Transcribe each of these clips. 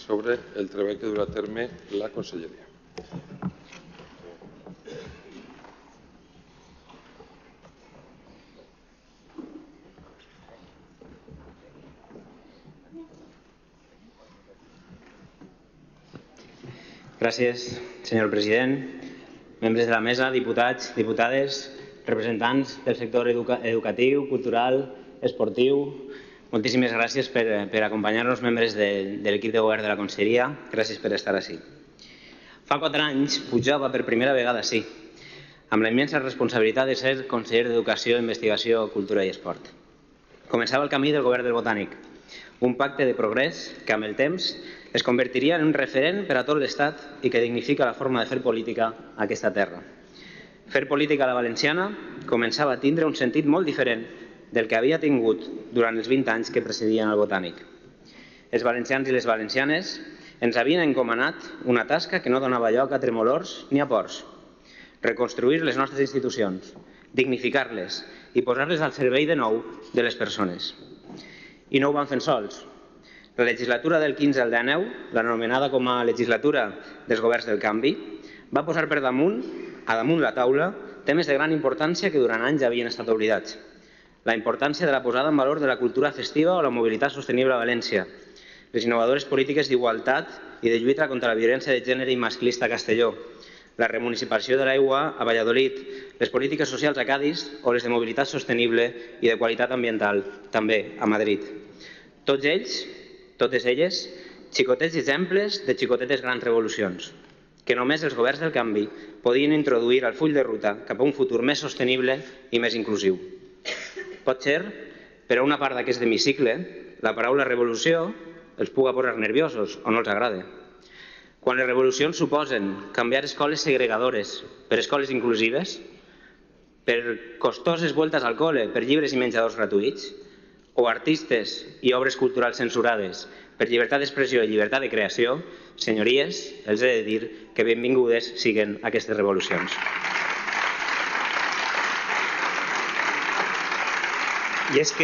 sobre el treball que durà a terme la Conselleria. Gràcies, senyor president, membres de la mesa, diputats, diputades, representants del sector educatiu, cultural, esportiu. Moltíssimes gràcies per acompanyar-nos, membres de l'equip de govern de la Conselleria. Gràcies per estar ací. Fa 4 anys pujava per primera vegada ací, amb la immensa responsabilitat de ser conseller d'Educació, Investigació, Cultura i Esport. Començava el camí del govern del Botànic, un pacte de progrés que amb el temps es convertiria en un referent per a tot l'Estat i que dignifica la forma de fer política a aquesta terra. Fer política a la valenciana començava a tindre un sentit molt diferent del que havia tingut durant els 20 anys que precedien el Botànic. Els valencians i les valencianes ens havien encomanat una tasca que no donava lloc a tremolors ni a pors: reconstruir les nostres institucions, dignificar-les i posar-les al servei de nou de les persones. I no ho vam fer sols. La legislatura del 15 al 19, l'anomenada com a legislatura dels governs del canvi, va posar a damunt la taula temes de gran importància que durant anys havien estat oblidats. La importància de la posada en valor de la cultura festiva o la mobilitat sostenible a València, les innovadores polítiques d'igualtat i de lluita contra la violència de gènere i masclista a Castelló, la remunicipalització de l'aigua a Valladolid, les polítiques socials a Cadis o les de mobilitat sostenible i de qualitat ambiental també a Madrid. Tots ells, totes elles, xicotets exemples de xicotetes grans revolucions, que només els governs del canvi podien introduir al full de ruta cap a un futur més sostenible i més inclusiu. Potser, per a una part d'aquest hemicicle, la paraula revolució els puga posar nerviosos o no els agrada. Quan les revolucions suposen canviar escoles segregadores per escoles inclusives, per costoses vueltes al cole per llibres i menjadors gratuïts, o artistes i obres culturals censurades per llibertat d'expressió i llibertat de creació, senyories, els he de dir que benvingudes siguen aquestes revolucions. I és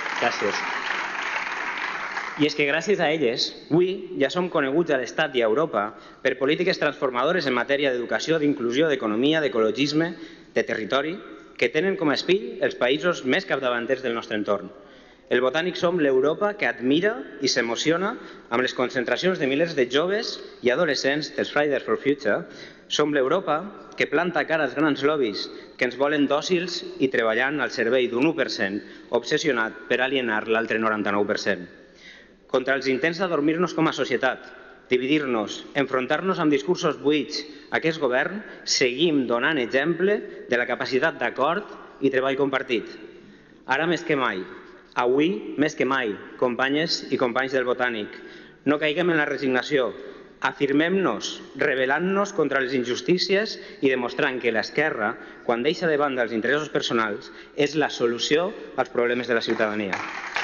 que gràcies a elles, avui ja som coneguts a l'Estat i a Europa per polítiques transformadores en matèria d'educació, d'inclusió, d'economia, d'ecologisme, de territori, que tenen com a espill els països més capdavanters del nostre entorn. El Botànic som l'Europa que admira i s'emociona amb les concentracions de milers de joves i adolescents dels Fridays for Future. Som l'Europa que planta cara als grans lobbies que ens volen dòcils i treballant al servei d'un 1% obsessionat per alienar l'altre 99%. Contra els intents d'adormir-nos com a societat, dividir-nos, enfrontar-nos amb discursos buits, aquest govern seguim donant exemple de la capacitat d'acord i treball compartit. Ara més que mai, avui més que mai, companyes i companys del Botànic, no caiguem en la resignació, afirmem-nos, rebel·lant-nos contra les injustícies i demostrant que l'esquerra, quan deixa de banda els interessos personals, és la solució als problemes de la ciutadania.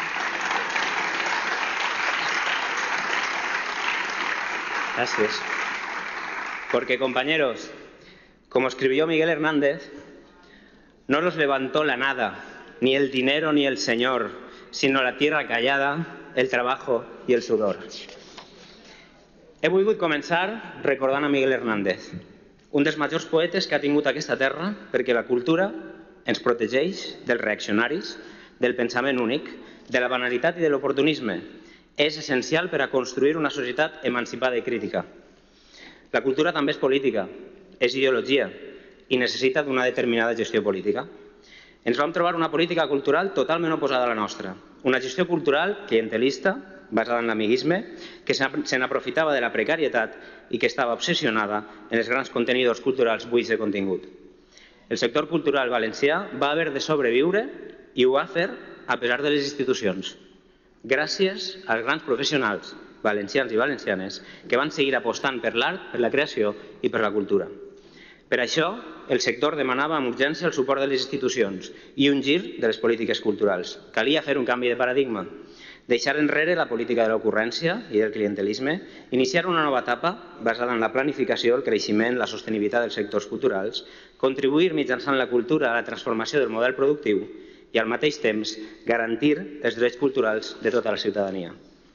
Gracias. Porque, compañeros, como escribió Miguel Hernández, no los levantó la nada, ni el dinero ni el Señor, sino la tierra callada, el trabajo y el sudor. He volgut començar recordant a Miguel Hernández, un dels majors poetes que ha tingut aquesta terra, perquè la cultura ens protegeix dels reaccionaris, del pensament únic, de la banalitat i de l'oportunisme. És essencial per a construir una societat emancipada i crítica. La cultura també és política, és ideologia i necessita d'una determinada gestió política. Ens vam trobar una política cultural totalment oposada a la nostra, una gestió cultural clientelista, basada en l'amiguisme, que se n'aprofitava de la precarietat i que estava obsessionada en els grans contenidors culturals buits de contingut. El sector cultural valencià va haver de sobreviure i ho va fer a pesar de les institucions, gràcies als grans professionals valencians i valencianes que van seguir apostant per l'art, per la creació i per la cultura. Per això, el sector demanava amb urgència el suport de les institucions i un gir de les polítiques culturals. Calia fer un canvi de paradigma, deixar enrere la política de l'ocurrència i del clientelisme, iniciar una nova etapa basada en la planificació, el creixement, la sostenibilitat dels sectors culturals, contribuir mitjançant la cultura a la transformació del model productiu i al mateix temps garantir els drets culturals de tota la ciutadania.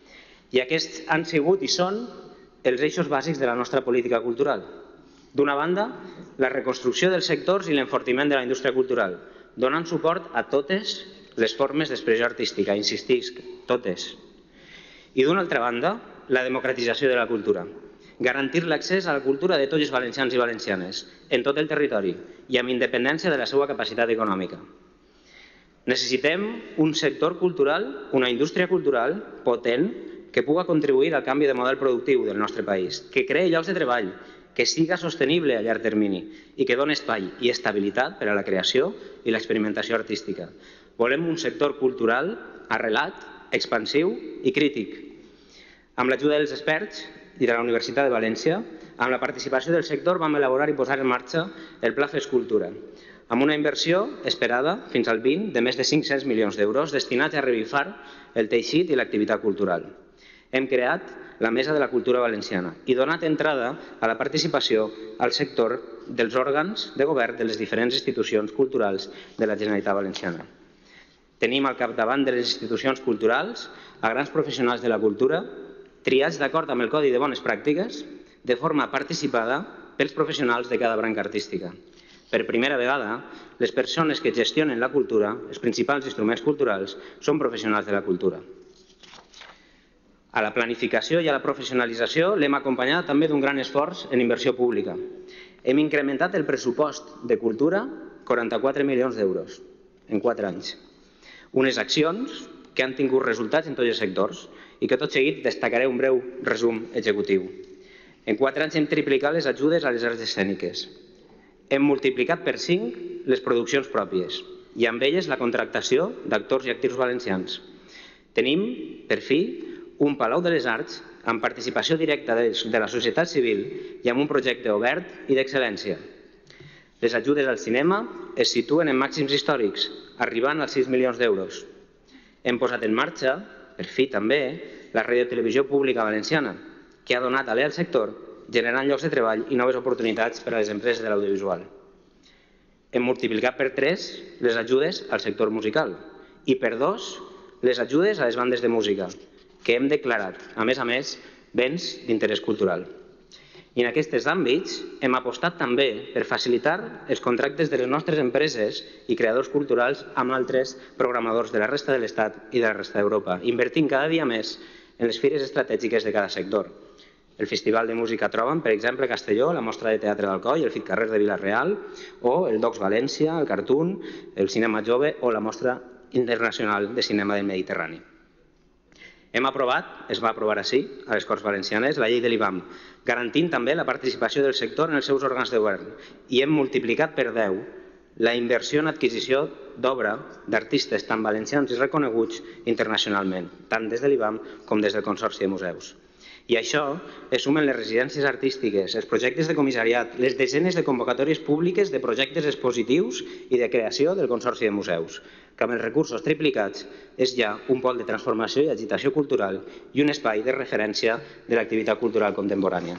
I aquests han sigut i són els eixos bàsics de la nostra política cultural. D'una banda, la reconstrucció dels sectors i l'enfortiment de la indústria cultural, donant suport a totes les formes d'expressió artística, insistisc, totes. I d'una altra banda, la democratització de la cultura, garantir l'accés a la cultura de tots els valencians i valencianes, en tot el territori i amb independència de la seva capacitat econòmica. Necessitem un sector cultural, una indústria cultural potent que pugui contribuir al canvi de model productiu del nostre país, que creï llocs de treball, que siga sostenible a llarg termini i que doni espai i estabilitat per a la creació i l'experimentació artística. Volem un sector cultural arrelat, expansiu i crític. Amb l'ajuda dels experts i de la Universitat de València, amb la participació del sector vam elaborar i posar en marxa el Pla Fes Cultura, amb una inversió esperada fins al 20 de més de 500 milions d'euros destinats a revifar el teixit i l'activitat cultural. Hem creat la Mesa de la Cultura Valenciana i donat entrada a la participació al sector dels òrgans de govern de les diferents institucions culturals de la Generalitat Valenciana. Tenim al capdavant de les institucions culturals a grans professionals de la cultura, triats d'acord amb el Codi de Bones Pràctiques, de forma participada pels professionals de cada branca artística. Per primera vegada, les persones que gestionen la cultura, els principals instruments culturals, són professionals de la cultura. A la planificació i a la professionalització l'hem acompanyat també d'un gran esforç en inversió pública. Hem incrementat el pressupost de cultura 44 milions d'euros en 4 anys. Unes accions que han tingut resultats en tots els sectors i que tot seguit destacaré un breu resum executiu. En 4 anys hem triplicat les ajudes a les arts escèniques. Hem multiplicat per 5 les produccions pròpies i amb elles la contractació d'actors i actrius valencians. Tenim, per fi, un Palau de les Arts amb participació directa de la societat civil i amb un projecte obert i d'excel·lència. Les ajudes al cinema es situen en màxims històrics, arribant als 6 milions d'euros. Hem posat en marxa, per fi també, la radiotelevisió pública valenciana, que ha donat alè al sector, generant llocs de treball i noves oportunitats per a les empreses de l'audiovisual. Hem multiplicat per 3 les ajudes al sector musical i per 2 les ajudes a les bandes de música, que hem declarat, a més, béns d'interès cultural. I en aquests àmbits hem apostat també per facilitar els contractes de les nostres empreses i creadors culturals amb altres programadors de la resta de l'Estat i de la resta d'Europa, invertint cada dia més en les fires estratègiques de cada sector. El Festival de Música Troben, per exemple, a Castelló, la Mostra de Teatre d'Alcoi, el FIT Carrer de Vila-real, o el Docs València, el Cartoon, el Cinema Jove o la Mostra Internacional de Cinema del Mediterrani. Hem aprovat, es va aprovar així, a les Corts Valencianes, la llei de l'IBAM, garantint també la participació del sector en els seus òrgans de govern i hem multiplicat per 10 la inversió en adquisició d'obra d'artistes tan valencians i reconeguts internacionalment, tant des de l'IBAM com des del Consorci de Museus. I a això es sumen les residències artístiques, els projectes de comissariat, les desenes de convocatòries públiques de projectes expositius i de creació del Consorci de Museus, que amb els recursos triplicats és ja un pol de transformació i agitació cultural i un espai de referència de l'activitat cultural contemporània.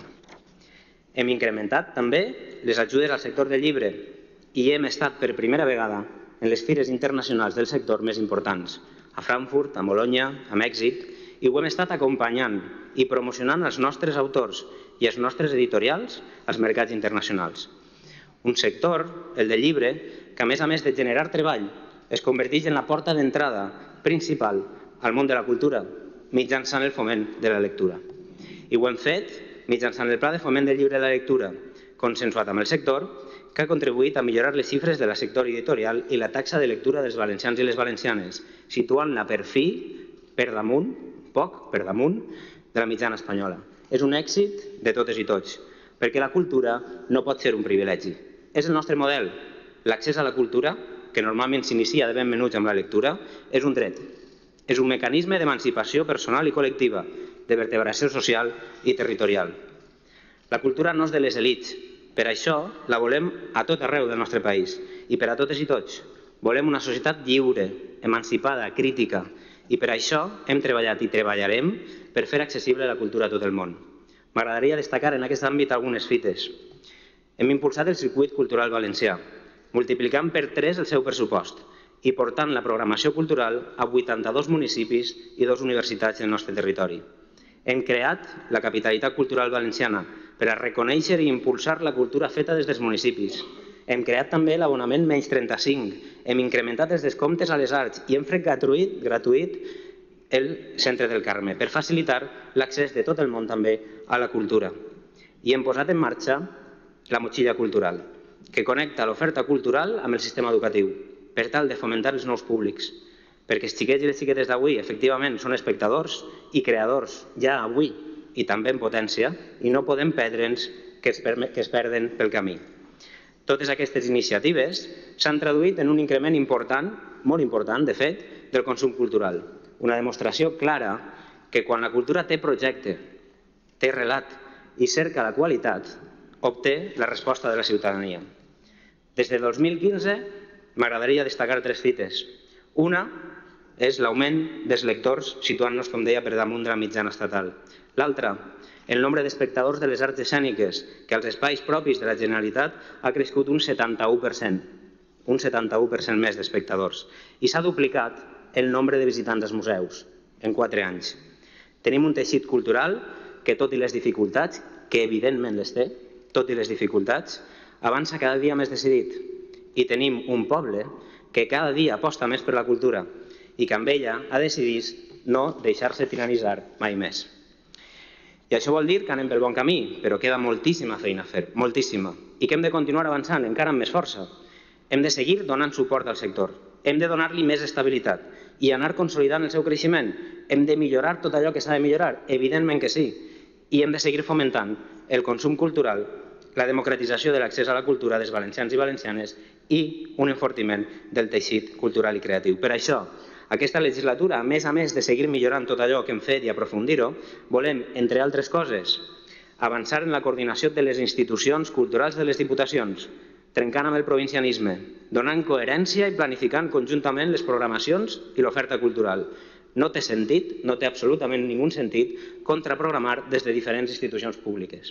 Hem incrementat també les ajudes al sector del llibre i hem estat per primera vegada en les fires internacionals del sector més importants, a Frankfurt, a Bolonya, a Mèxic, i ho hem estat acompanyant i promocionant els nostres autors i els nostres editorials als mercats internacionals. Un sector, el del llibre, que a més de generar treball, es converteix en la porta d'entrada principal al món de la cultura mitjançant el foment de la lectura. I ho hem fet mitjançant el Pla de Foment del Llibre i la Lectura, consensuat amb el sector, que ha contribuït a millorar les xifres de la sector editorial i la taxa de lectura dels valencians i les valencianes, situant-la per fi per damunt, poc per damunt, de la mitjana espanyola. És un èxit de totes i tots, perquè la cultura no pot ser un privilegi. És el nostre model. L'accés a la cultura, que normalment s'inicia de ben menuts amb la lectura, és un dret. És un mecanisme d'emancipació personal i col·lectiva, de vertebració social i territorial. La cultura no és de les elits. Per això la volem a tot arreu del nostre país i per a totes i tots. Volem una societat lliure, emancipada, crítica, i per això hem treballat i treballarem per fer accessible la cultura a tot el món. M'agradaria destacar en aquest àmbit algunes fites. Hem impulsat el circuit cultural valencià, multiplicant per 3 el seu pressupost i portant la programació cultural a 82 municipis i 2 universitats del nostre territori. Hem creat la capitalitat cultural valenciana per a reconèixer i impulsar la cultura feta des dels municipis. Hem creat també l'abonament menys 35, hem incrementat els descomptes a les arts i hem fet gratuït el Centre del Carme per facilitar l'accés de tot el món també a la cultura. I hem posat en marxa la motxilla cultural, que connecta l'oferta cultural amb el sistema educatiu per tal de fomentar els nous públics, perquè els xiquets i les xiquetes d'avui efectivament són espectadors i creadors ja avui i també en potència i no podem perdre'ns que es perden pel camí. Totes aquestes iniciatives s'han traduït en un increment important, molt important de fet, del consum cultural. Una demostració clara que quan la cultura té projecte, té relat i cerca la qualitat, obté la resposta de la ciutadania. Des de 2015 m'agradaria destacar 3 fites. Una és l'augment dels lectors, situant-nos, com deia, per damunt de la mitjana estatal. L'altra, el nombre d'espectadors de les arts escèniques, que als espais propis de la Generalitat ha crescut un 71%, un 71% més d'espectadors. I s'ha duplicat el nombre de visitants als museus en 4 anys. Tenim un teixit cultural que, tot i les dificultats, que evidentment les té, tot i les dificultats, avança cada dia més decidit. I tenim un poble que cada dia aposta més per la cultura i que amb ella ha decidit no deixar-se tiranitzar mai més. I això vol dir que anem pel bon camí, però queda moltíssima feina a fer, moltíssima, i que hem de continuar avançant encara amb més força. Hem de seguir donant suport al sector, hem de donar-li més estabilitat i anar consolidant el seu creixement. Hem de millorar tot allò que s'ha de millorar, evidentment que sí, i hem de seguir fomentant el consum cultural, la democratització de l'accés a la cultura dels valencians i valencianes i un enfortiment del teixit cultural i creatiu. Per això, aquesta legislatura, a més de seguir millorant tot allò que hem fet i aprofundir-ho, volem, entre altres coses, avançar en la coordinació de les institucions culturals de les diputacions, trencant amb el provincianisme, donant coherència i planificant conjuntament les programacions i l'oferta cultural. No té sentit, no té absolutament ningú sentit, contraprogramar des de diferents institucions públiques.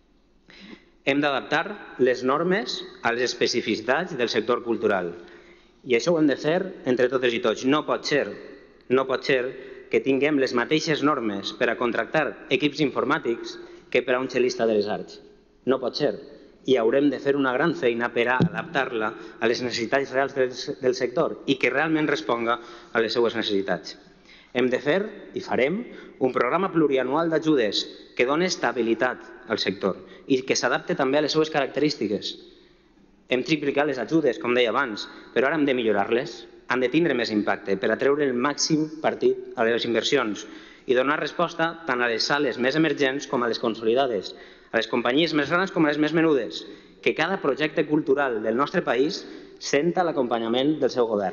Hem d'adaptar les normes a les especificitats del sector cultural. I això ho hem de fer entre totes i tots. No pot ser que tinguem les mateixes normes per a contractar equips informàtics que per a un cel·lista de les arts. No pot ser. I haurem de fer una gran feina per a adaptar-la a les necessitats reals del sector i que realment responga a les seues necessitats. Hem de fer, i farem, un programa plurianual d'ajudes que doni estabilitat al sector i que s'adapte també a les seues característiques. Hem triplicat les ajudes, com deia abans, però ara hem de millorar-les, han de tindre més impacte per a treure el màxim partit a les inversions i donar resposta tant a les sales més emergents com a les consolidades, a les companyies més grans com a les més menudes, que cada projecte cultural del nostre país senta l'acompanyament del seu govern.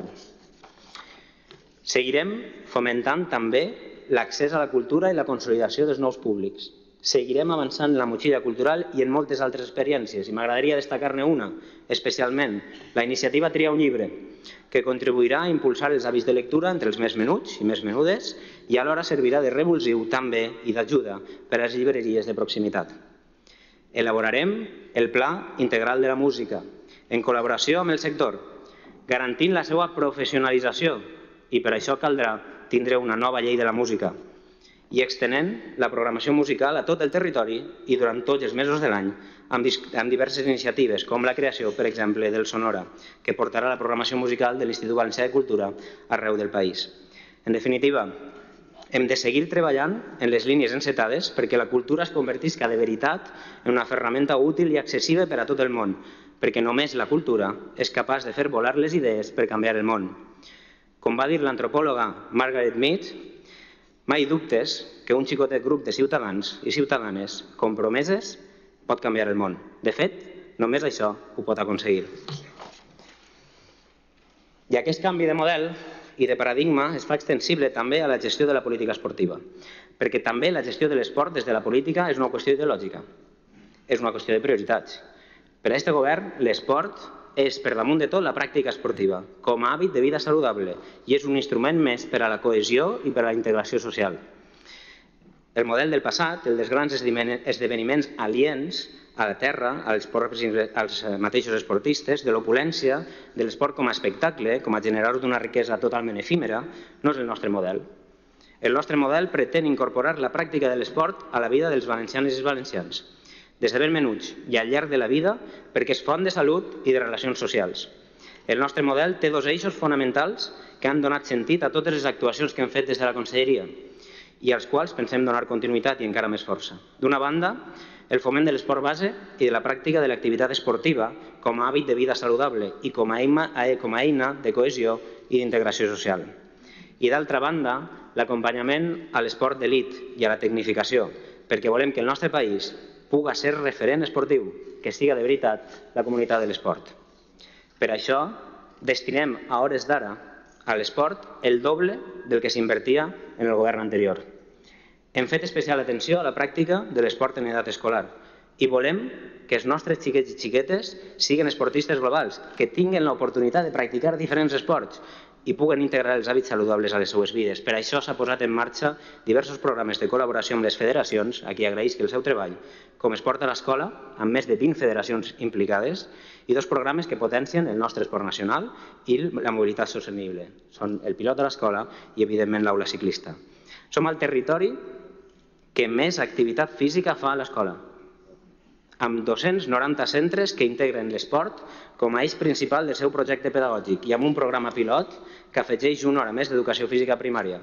Seguirem fomentant també l'accés a la cultura i la consolidació dels nous públics. Seguirem avançant en la motxilla cultural i en moltes altres experiències, i m'agradaria destacar-ne una, especialment, la iniciativa Tria un llibre, que contribuirà a impulsar els hàbits de lectura entre els més menuts i més menudes i alhora servirà de revulsiu també i d'ajuda per a les llibreries de proximitat. Elaborarem el Pla Integral de la Música, en col·laboració amb el sector, garantint la seva professionalització, i per això caldrà tindre una nova llei de la música, i extenent la programació musical a tot el territori i durant tots els mesos de l'any amb diverses iniciatives, com la creació, per exemple, del Sonora, que portarà la programació musical de l'Institut Valencià de Cultura arreu del país. En definitiva, hem de seguir treballant en les línies encetades perquè la cultura es convertisca de veritat en una ferramenta útil i accessible per a tot el món, perquè només la cultura és capaç de fer volar les idees per canviar el món. Com va dir l'antropòloga Margaret Mead, mai dubtes que un xicotet grup de ciutadans i ciutadanes compromeses pot canviar el món. De fet, només això ho pot aconseguir. I aquest canvi de model i de paradigma es fa extensible també a la gestió de la política esportiva, perquè també la gestió de l'esport des de la política és una qüestió ideològica, és una qüestió de prioritats. Per a aquest govern, l'esport és, per damunt de tot, la pràctica esportiva, com a hàbit de vida saludable, i és un instrument més per a la cohesió i per a la integració social. El model del passat, el dels grans esdeveniments aliens a la terra, als mateixos esportistes, de l'opulència, de l'esport com a espectacle, com a generador d'una riquesa totalment efímera, no és el nostre model. El nostre model pretén incorporar la pràctica de l'esport a la vida dels valencianes i valencians, des de ben menuts i al llarg de la vida, perquè és font de salut i de relacions socials. El nostre model té dos eixos fonamentals que han donat sentit a totes les actuacions que hem fet des de la Conselleria i als quals pensem donar continuïtat i encara més força. D'una banda, el foment de l'esport base i de la pràctica de l'activitat esportiva com a hàbit de vida saludable i com a eina de cohesió i d'integració social. I d'altra banda, l'acompanyament a l'esport d'elit i a la tecnificació, perquè volem que el nostre país puga ser referent esportiu, que siga de veritat la comunitat de l'esport. Per això, destinem a hores d'ara a l'esport el doble del que s'invertia en el govern anterior. Hem fet especial atenció a la pràctica de l'esport en edat escolar i volem que els nostres xiquets i xiquetes siguin esportistes globals, que tinguin l'oportunitat de practicar diferents esports i puguen integrar els hàbits saludables a les seues vides. Per això s'ha posat en marxa diversos programes de col·laboració amb les federacions, a qui agraïsc el seu treball, com Esport a l'Escola, amb més de 20 federacions implicades, i dos programes que potencien el nostre esport nacional i la mobilitat sostenible. Són el pilot a l'escola i, evidentment, l'aula ciclista. Som el territori que més activitat física fa a l'escola, amb 290 centres que integren l'esport com a eix principal del seu projecte pedagògic i amb un programa pilot que afegeix una hora més d'educació física primària.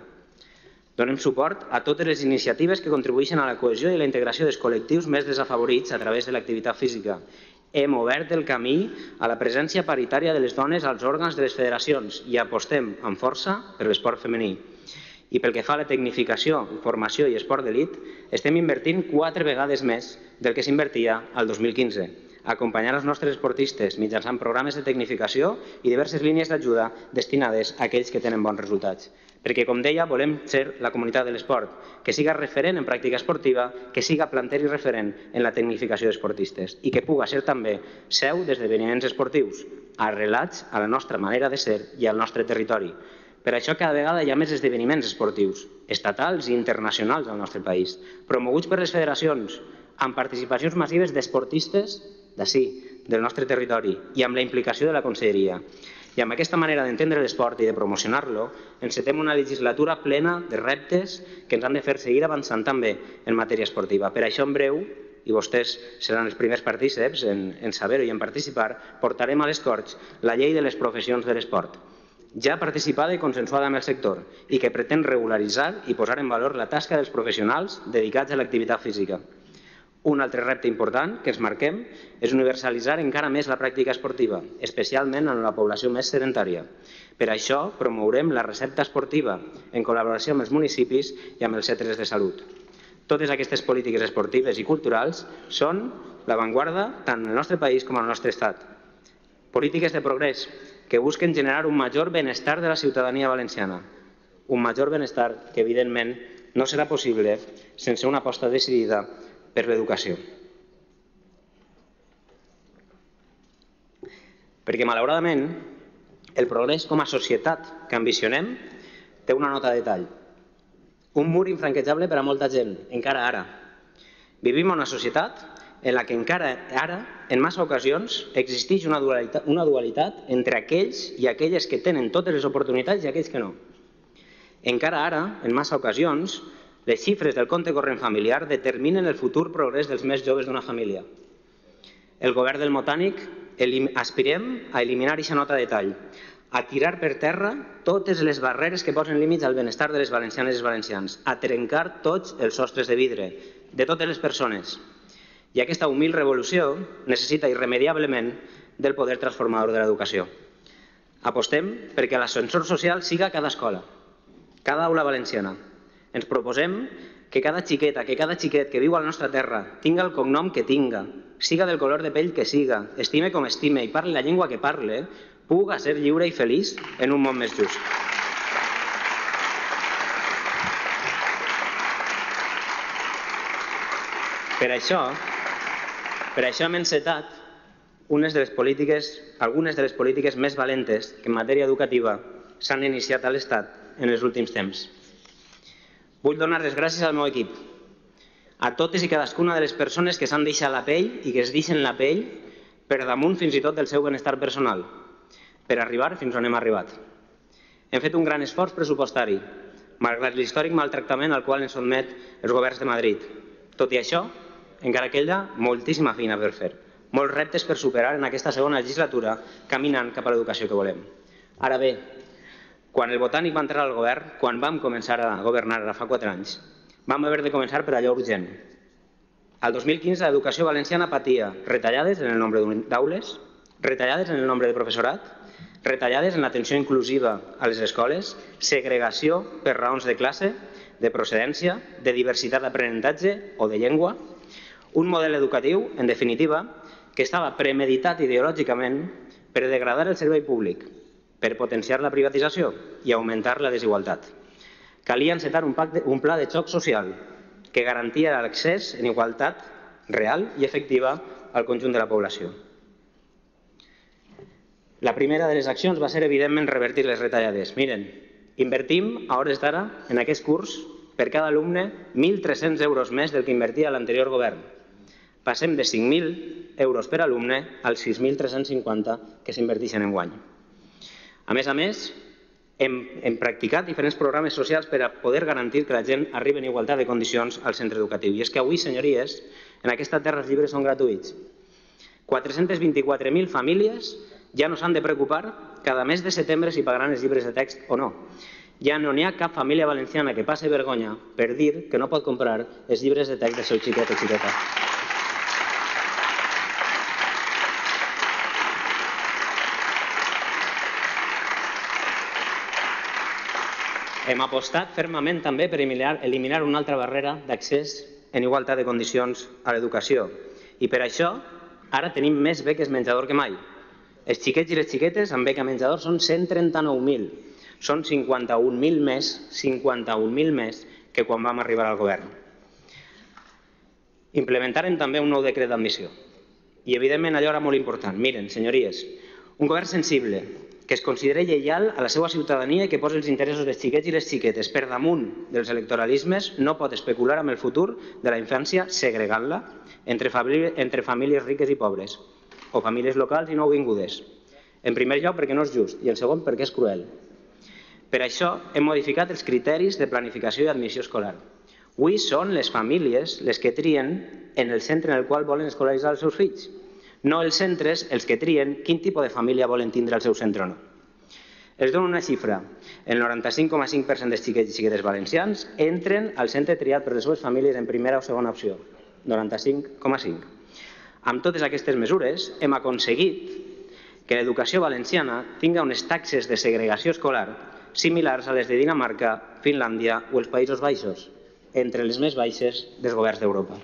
Donem suport a totes les iniciatives que contribueixen a la cohesió i la integració dels col·lectius més desafavorits a través de l'activitat física. Hem obert el camí a la presència paritària de les dones als òrgans de les federacions i apostem amb força per l'esport femení. I pel que fa a la tecnificació, formació i esport d'elit, estem invertint 4 vegades més del que s'invertia al 2015. Acompanyar els nostres esportistes mitjançant programes de tecnificació i diverses línies d'ajuda destinades a aquells que tenen bons resultats. Perquè, com deia, volem ser la comunitat de l'esport, que siga referent en pràctica esportiva, que siga planter i referent en la tecnificació d'esportistes i que puga ser també seu d'esdeveniments esportius, arrelats a la nostra manera de ser i al nostre territori. Per això cada vegada hi ha més esdeveniments esportius, estatals i internacionals al nostre país, promoguts per les federacions, amb participacions massives d'esportistes d'ací, del nostre territori, i amb la implicació de la Conselleria. I amb aquesta manera d'entendre l'esport i de promocionar-lo, encetem una legislatura plena de reptes que ens han de fer seguir avançant també en matèria esportiva. Per això, en breu, i vostès seran els primers partícips en saber-ho i en participar, portarem a les Corts la llei de les professions de l'esport, ja participada i consensuada amb el sector i que pretén regularitzar i posar en valor la tasca dels professionals dedicats a l'activitat física. Un altre repte important que ens marquem és universalitzar encara més la pràctica esportiva, especialment en la població més sedentària. Per això promourem la recepta esportiva en col·laboració amb els municipis i amb els centres de salut. Totes aquestes polítiques esportives i culturals són l'avantguarda tant en el nostre país com en el nostre estat. Polítiques de progrés que busquen generar un major benestar de la ciutadania valenciana. Un major benestar que, evidentment, no serà possible sense una aposta decidida per l'educació. Perquè, malauradament, el progrés com a societat que ambicionem té una nota de tall. Un mur infranquejable per a molta gent, encara ara. Vivim en una societat en la que encara ara, en massa ocasions, existeix una dualitat entre aquells i aquelles que tenen totes les oportunitats i aquells que no. Encara ara, en massa ocasions, les xifres del compte corrent familiar determinen el futur progrés dels més joves d'una família. El govern del Motànic aspirem a eliminar aquesta nota de tall, a tirar per terra totes les barreres que posen límits al benestar de les valencianes i els valencians, a trencar tots els sostres de vidre de totes les persones. I aquesta humil revolució necessita irremediablement del poder transformador de l'educació. Apostem perquè l'ascensor social siga a cada escola, cada aula valenciana. Ens proposem que cada xiqueta, que cada xiquet que viu a la nostra terra tinga el cognom que tinga, siga del color de pell que siga, estime com estime i parli la llengua que parle, puga ser lliure i feliç en un món més just. Per això hem encetat algunes de les polítiques més valentes que en matèria educativa s'han iniciat a l'Estat en els últims temps. Vull donar les gràcies al meu equip, a totes i cadascuna de les persones que s'han deixat la pell i que es deixen la pell per damunt fins i tot del seu benestar personal, per arribar fins on hem arribat. Hem fet un gran esforç pressupostari, malgrat l'històric maltractament al qual ens sotmet els governs de Madrid. Tot i això, encara queda moltíssima feina per fer, molts reptes per superar en aquesta segona legislatura caminant cap a l'educació que volem. Ara bé, quan el Botànic va entrar al govern, quan vam començar a governar ara fa 4 anys, vam haver de començar per allò urgent. Al 2015 l'educació valenciana patia retallades en el nombre d'aules, retallades en el nombre de professorat, retallades en l'atenció inclusiva a les escoles, segregació per raons de classe, de procedència, de diversitat d'aprenentatge o de llengua, un model educatiu, en definitiva, que estava premeditat ideològicament per degradar el servei públic, per potenciar la privatització i augmentar la desigualtat. Calia encetar un pla de xoc social que garantia l'accés en igualtat real i efectiva al conjunt de la població. La primera de les accions va ser, evidentment, revertir les retallades. Miren, invertim, a hores d'ara, en aquest curs, per cada alumne, 1.300 euros més del que invertia l'anterior govern. Passem de 5.000 euros per alumne als 6.350 que s'inverteixen enguany. A més, hem practicat diferents programes socials per a poder garantir que la gent arribi en igualtat de condicions al centre educatiu. I és que avui, senyories, en aquesta terra els llibres són gratuïts. 424.000 famílies ja no s'han de preocupar cada mes de setembre si pagaran els llibres de text o no. Ja no n'hi ha cap família valenciana que passi vergonya per dir que no pot comprar els llibres de text del seu xiquet o xiqueta. Hem apostat fermament també per eliminar una altra barrera d'accés en igualtat de condicions a l'educació. I per això ara tenim més beques menjador que mai. Els xiquets i les xiquetes amb beca menjador són 139.000. Són 51.000 més que quan vam arribar al govern. Implementarem també un nou decret d'admissió. I, evidentment, allò era molt important. Miren, senyories, un govern sensible, que es consideri lleial a la seva ciutadania i que posi els interessos dels xiquets i les xiquetes per damunt dels electoralismes, no pot especular amb el futur de la infància segregant-la entre famílies riques i pobres, o famílies locals i nouvingudes. En primer lloc, perquè no és just, i en segon, perquè és cruel. Per això hem modificat els criteris de planificació i admissió escolar. Avui són les famílies les que trien en el centre en el qual volen escolaritzar els seus fills, no els centres els que trien quin tipus de família volen tindre al seu centre o no. Els dono una xifra. El 95,5% dels xiquets i xiquetes valencians entren al centre triat per les seves famílies en primera o segona opció. 95,5%. Amb totes aquestes mesures hem aconseguit que l'educació valenciana tingui unes taxes de segregació escolar similars a les de Dinamarca, Finlàndia o els Països Baixos, entre les més baixes dels governs d'Europa.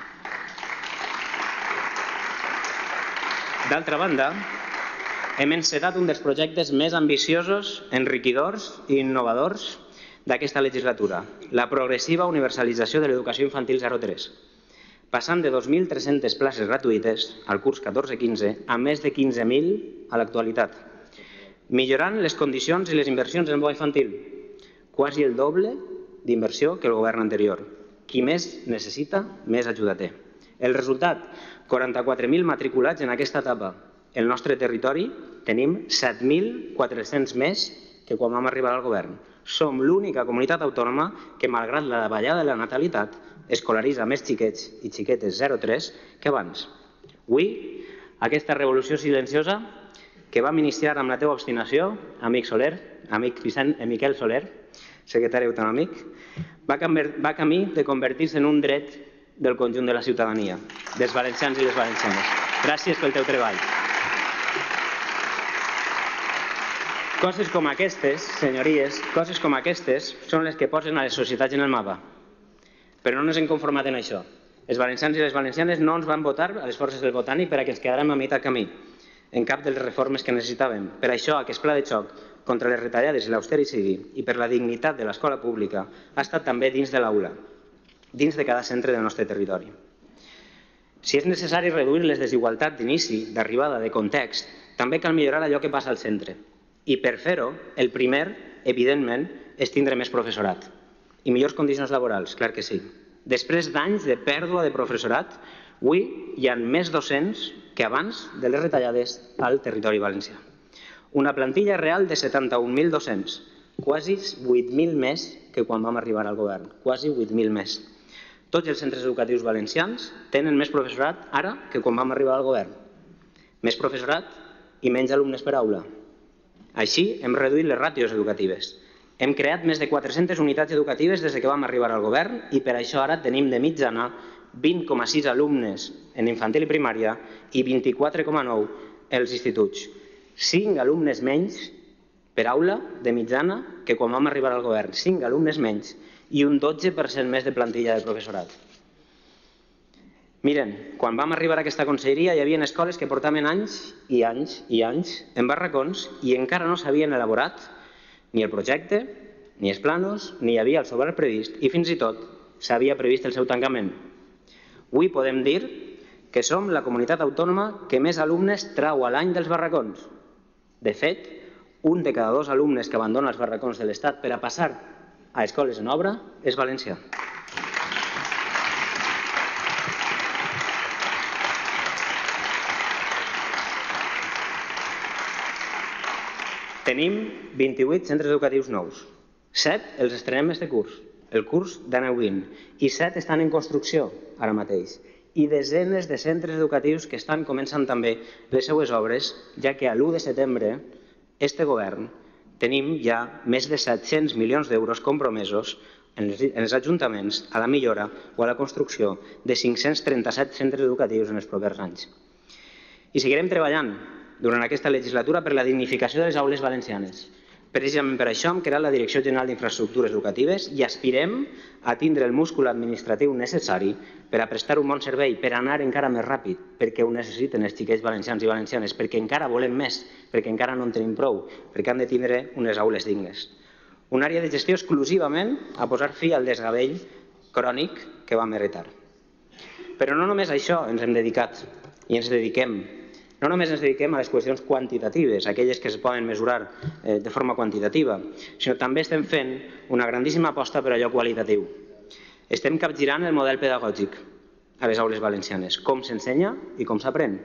D'altra banda, hem encetat un dels projectes més ambiciosos, enriquidors i innovadors d'aquesta legislatura, la progressiva universalització de l'educació infantil 0-3. Passant de 2.300 places gratuïtes al curs 14-15 a més de 15.000 a l'actualitat, millorant les condicions i les inversions en bo infantil, quasi el doble d'inversió que el govern anterior. Qui més necessita, més ajuda té. El resultat, 44.000 matriculats en aquesta etapa. El nostre territori tenim 7.400 més que quan vam arribar al govern. Som l'única comunitat autònoma que, malgrat la davallada de la natalitat, escolaritza més xiquets i xiquetes 0-3 que abans. Avui, aquesta revolució silenciosa que vam iniciar amb la teva obstinació, amic Soler, amic Miquel Soler, secretari autonòmic, va camí de convertir-se en un dret del conjunt de la ciutadania, dels valencians i les valencianes. Gràcies pel teu treball. Coses com aquestes, senyories, coses com aquestes són les que posen a les societats en el mapa. Però no ens hem conformat en això. Els valencians i les valencianes no ens van votar a les forces del Botànic per a que ens quedàrem a meitat camí en cap de les reformes que necessitàvem. Per això, aquest pla de xoc contra les retallades i l'austericidi i per la dignitat de l'escola pública ha estat també dins de l'aula, dins de cada centre del nostre territori. Si és necessari reduir les desigualtats d'inici, d'arribada, de context, també cal millorar allò que passa al centre. I per fer-ho, el primer, evidentment, és tindre més professorat. I millors condicions laborals, clar que sí. Després d'anys de pèrdua de professorat, avui hi ha més docents que abans de les retallades al territori valencià. Una plantilla real de 71.000 docents, quasi 8.000 més que quan vam arribar al govern, quasi 8.000 més. Tots els centres educatius valencians tenen més professorat ara que quan vam arribar al govern. Més professorat i menys alumnes per aula. Així hem reduït les ràtios educatives. Hem creat més de 400 unitats educatives des que vam arribar al govern i per això ara tenim de mitjana 20,6 alumnes en infantil i primària i 24,9 als instituts. 5 alumnes menys per aula de mitjana que quan vam arribar al govern. 5 alumnes menys i un 12% més de plantilla de professorat. Miren, quan vam arribar a aquesta conselleria hi havia escoles que portaven anys i anys i anys en barracons i encara no s'havien elaborat ni el projecte, ni els planos, ni hi havia el sobrat previst i fins i tot s'havia previst el seu tancament. Avui podem dir que som la comunitat autònoma que més alumnes trau a l'any dels barracons. De fet, un de cada 2 alumnes que abandona els barracons de l'Estat per a passar a escoles en obra és valencià. Tenim 28 centres educatius nous. 7 els estrenem este curs, el curs d'aneu-20, i 7 estan en construcció ara mateix. I desenes de centres educatius que estan començant també les seues obres, ja que a l'1 de setembre este govern tenim ja més de 700 milions d'euros compromesos en els ajuntaments a la millora o a la construcció de 537 centres educatius en els propers anys. I seguirem treballant durant aquesta legislatura per la dignificació de les aules valencianes. Precisament per això hem creat la Direcció General d'Infraestructures Educatives i aspirem a tindre el múscul administratiu necessari per a prestar un bon servei, per anar encara més ràpid, perquè ho necessiten els xiquets valencians i valencianes, perquè encara volem més, perquè encara no en tenim prou, perquè han de tindre unes aules dignes. Una àrea de gestió exclusivament a posar fi al desgavell crònic que vam heretar. Però no només a això ens hem dedicat i ens dediquem. No només ens dediquem a les qüestions quantitatives, aquelles que es poden mesurar de forma quantitativa, sinó també estem fent una grandíssima aposta per allò qualitatiu. Estem capgirant el model pedagògic a les aules valencianes, com s'ensenya i com s'aprèn.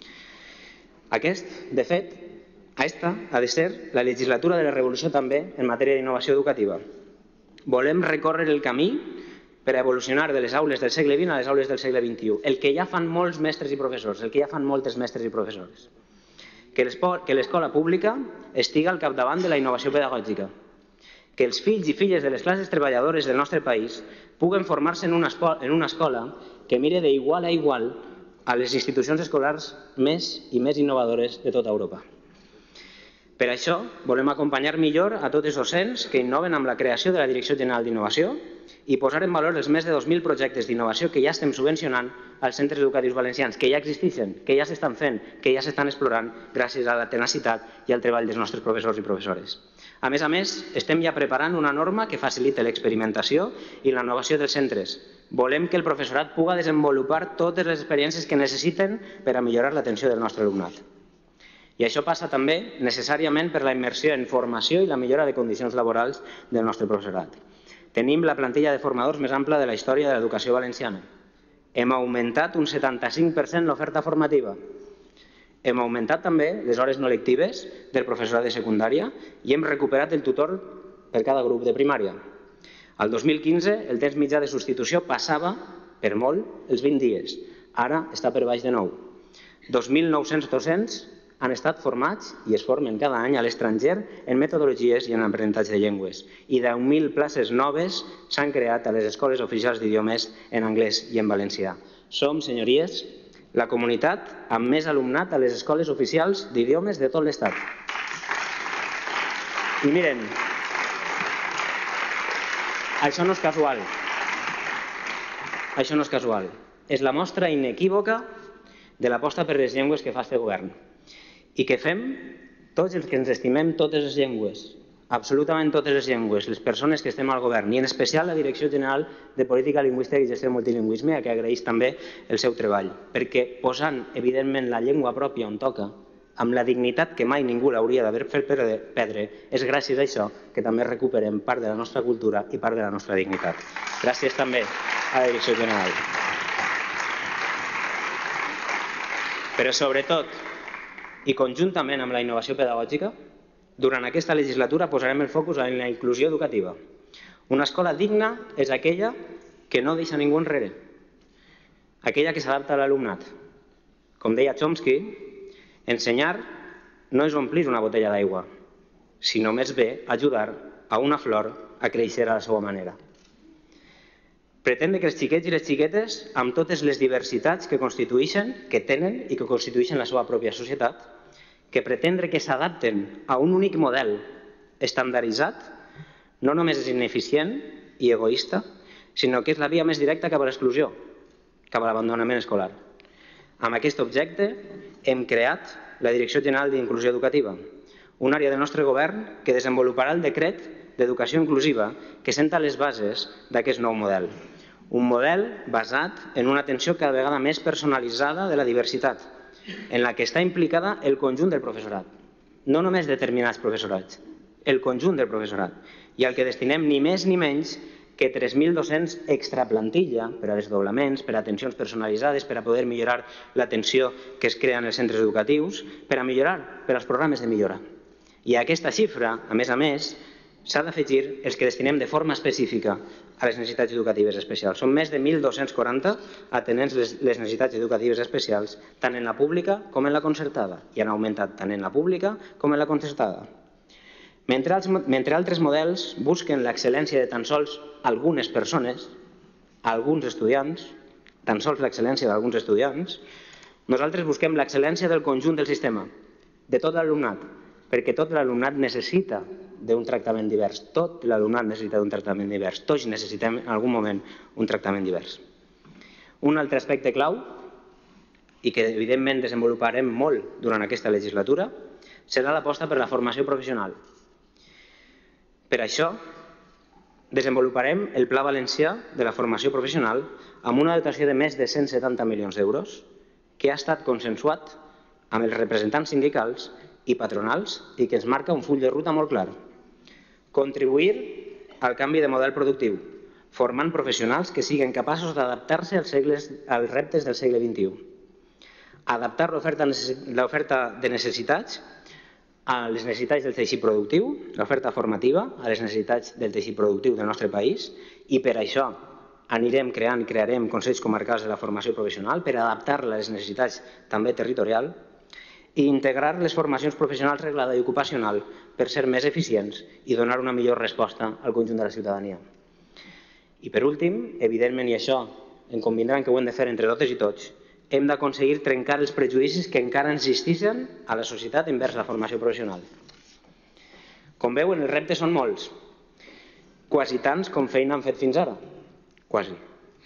De fet, aquesta ha de ser la legislatura de la revolució també en matèria d'innovació educativa. Volem recórrer el camí per a evolucionar de les aules del segle XX a les aules del segle XXI. El que ja fan molts mestres i professors, el que ja fan moltes mestres i professores. Que l'escola pública estigui al capdavant de la innovació pedagògica. Que els fills i filles de les classes treballadores del nostre país puguen formar-se en una escola que mire d'igual a igual a les institucions escolars més i més innovadores de tota Europa. Per això volem acompanyar millor a tots els docents que innoven amb la creació de la Direcció General d'Innovació i posar en valor els més de 2.000 projectes d'innovació que ja estem subvencionant als centres educatius valencians, que ja existeixen, que ja s'estan fent, que ja s'estan explorant gràcies a la tenacitat i al treball dels nostres professors i professores. A més, estem ja preparant una norma que facilita l'experimentació i la innovació dels centres. Volem que el professorat pugui desenvolupar totes les experiències que necessiten per a millorar l'atenció del nostre alumnat. I això passa també necessàriament per la immersió en formació i la millora de condicions laborals del nostre professorat. Tenim la plantilla de formadors més ampla de la història de l'educació valenciana. Hem augmentat un 75% l'oferta formativa. Hem augmentat també les hores no lectives del professorat de secundària i hem recuperat el tutor per cada grup de primària. Al 2015 el temps mitjà de substitució passava per molt els 20 dies. Ara està per baix de 9. 2.900 docents han estat formats i es formen cada any a l'estranger en metodologies i en aprenentatge de llengües. I 10.000 places noves s'han creat a les escoles oficials d'idiomes en anglès i en valencià. Som, senyories, la comunitat amb més alumnat a les escoles oficials d'idiomes de tot l'Estat. I miren, això no és casual. Això no és casual. És la mostra inequívoca de l'aposta per les llengües que fa este govern. I que fem tots els que ens estimem totes les llengües, absolutament totes les llengües, les persones que estem al govern, i en especial la Direcció General de Política Lingüística i Gestió del Multilingüisme, a qui agraeix també el seu treball, perquè posant, evidentment, la llengua pròpia on toca, amb la dignitat que mai ningú l'hauria d'haver fet perdre, és gràcies a això que també recuperem part de la nostra cultura i part de la nostra dignitat. Gràcies també a la Direcció General. Però sobretot, i conjuntament amb la innovació pedagògica, Durant aquesta legislatura posarem el focus en la inclusió educativa. Una escola digna és aquella que no deixa ningú enrere, aquella que s'adapta a l'alumnat. Com deia Chomsky, ensenyar no és omplir una botella d'aigua, sinó més bé ajudar a una flor a créixer a la seva manera. Pretendre que els xiquets i les xiquetes, amb totes les diversitats que constitueixen, que tenen i que constitueixen la seva pròpia societat, que pretendre que s'adapten a un únic model estandarditzat, no només és ineficient i egoista, sinó que és la via més directa cap a l'exclusió, cap a l'abandonament escolar. Amb aquest objecte hem creat la Direcció General d'Inclusió Educativa, una àrea del nostre govern que desenvoluparà el decret d'educació inclusiva que senta les bases d'aquest nou model. Un model basat en una atenció cada vegada més personalitzada de la diversitat, en la que està implicada el conjunt del professorat, no només determinats professorats, el conjunt del professorat, i al que destinem ni més ni menys que 3.200 extra plantilla per a desdoblaments, per a atencions personalitzades, per a poder millorar l'atenció que es crea en els centres educatius, per a millorar, per als programes de millora. I a aquesta xifra, a més, s'ha d'afegir els que destinem de forma específica a les necessitats educatives especials. Són més de 1.240 atenents les necessitats educatives especials, tant en la pública com en la concertada, i han augmentat tant en la pública com en la concertada. Mentre altres models busquen l'excel·lència de tan sols algunes persones, alguns estudiants, tan sols l'excel·lència d'alguns estudiants, nosaltres busquem l'excel·lència del conjunt del sistema, de tot l'alumnat, perquè tot l'alumnat necessita d'un tractament divers. Tot l'alumnat necessita d'un tractament divers. Tots necessitem en algun moment un tractament divers. Un altre aspecte clau, i que evidentment desenvoluparem molt durant aquesta legislatura, serà l'aposta per la formació professional. Per això, desenvoluparem el Pla Valencià de la formació professional amb una dotació de més de 170 milions d'euros que ha estat consensuat amb els representants sindicals i patronals i que ens marca un full de ruta molt clar. Contribuir al canvi de model productiu, formant professionals que siguin capaços d'adaptar-se als reptes del segle XXI. Adaptar l'oferta de necessitats a les necessitats del teixit productiu, l'oferta formativa a les necessitats del teixit productiu del nostre país, i per això anirem creant i crearem consells comarcals de la formació professional per adaptar-la a les necessitats també territorials, i integrar les formacions professionals reglada i ocupacional per ser més eficients i donar una millor resposta al conjunt de la ciutadania. I per últim, evidentment, i això en convindran que ho hem de fer entre totes i tots, hem d'aconseguir trencar els prejudicis que encara existeixen a la societat envers la formació professional. Com veuen, els reptes són molts, quasi tants com feina han fet fins ara, quasi.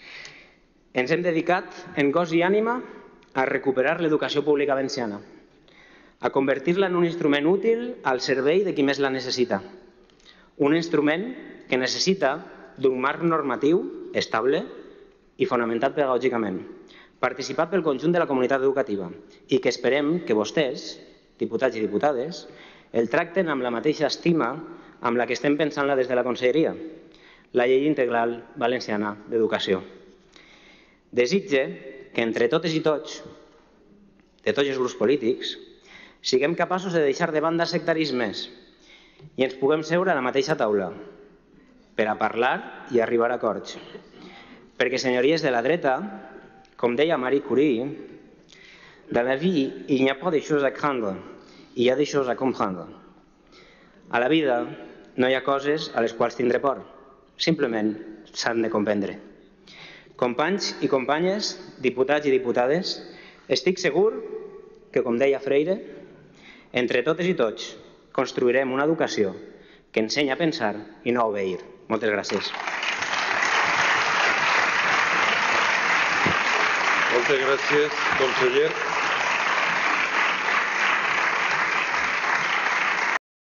Ens hem dedicat en cos i ànima a recuperar l'educació pública valenciana, a convertir-la en un instrument útil al servei de qui més la necessita. Un instrument que necessita d'un marc normatiu estable i fonamentat pedagògicament, participat pel conjunt de la comunitat educativa i que esperem que vostès, diputats i diputades, el tracten amb la mateixa estima amb la que estem pensant-la des de la Conselleria, la Llei Integral Valenciana d'Educació. Desitge que entre totes i tots, de tots els grups polítics, siguem capaços de deixar de banda sectarismes i ens puguem seure a la mateixa taula per a parlar i arribar a acords. Perquè, senyories de la dreta, com deia Marie Curie, dans la vie, il n'y a pas de choses à craindre, il y a des choses à comprendre. A la vida no hi ha coses a les quals tindre por, simplement s'han de comprendre. Companys i companyes, diputats i diputades, estic segur que, com deia Freire, entre totes i tots construirem una educació que ensenya a pensar i no a obeir. Moltes gràcies. Moltes gràcies, conseller.